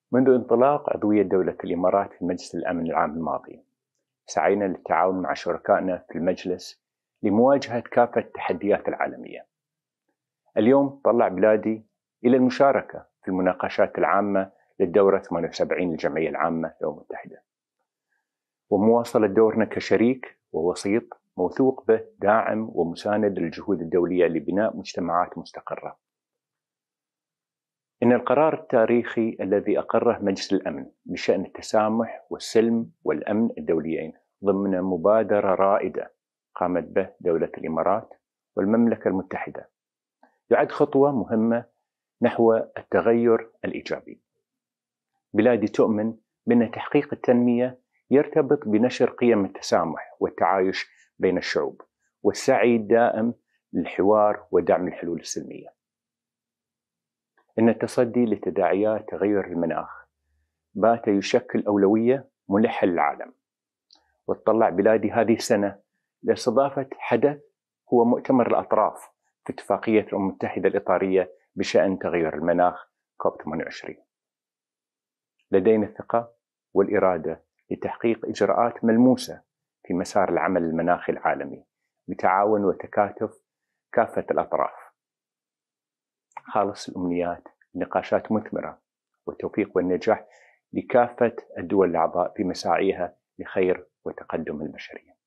منذ انطلاق عضوية دولة الإمارات في مجلس الأمن العام الماضي، سعينا للتعاون مع شركائنا في المجلس لمواجهة كافة التحديات العالمية. اليوم طلع بلادي إلى المشاركة في المناقشات العامة للدورة 78 للجمعية العامة للأمم المتحدة، ومواصلة دورنا كشريك ووسيط موثوق به داعم ومساند للجهود الدولية لبناء مجتمعات مستقرة. إن القرار التاريخي الذي أقره مجلس الأمن بشأن التسامح والسلم والأمن الدوليين ضمن مبادرة رائدة قامت به دولة الإمارات والمملكة المتحدة يعد خطوة مهمة نحو التغير الإيجابي. بلادي تؤمن بأن تحقيق التنمية يرتبط بنشر قيم التسامح والتعايش بين الشعوب والسعي الدائم للحوار ودعم الحلول السلمية. إن التصدي لتداعيات تغير المناخ بات يشكل أولوية ملحة للعالم، وتطلع بلادي هذه السنة لاستضافة حدث هو مؤتمر الأطراف في اتفاقية الأمم المتحدة الإطارية بشأن تغير المناخ كوب 28. لدينا الثقة والإرادة لتحقيق إجراءات ملموسة في مسار العمل المناخي العالمي بتعاون وتكاتف كافة الأطراف. خالص الأمنيات، نقاشات مثمرة والتوفيق والنجاح لكافة الدول الأعضاء في مساعيها لخير وتقدم البشرية.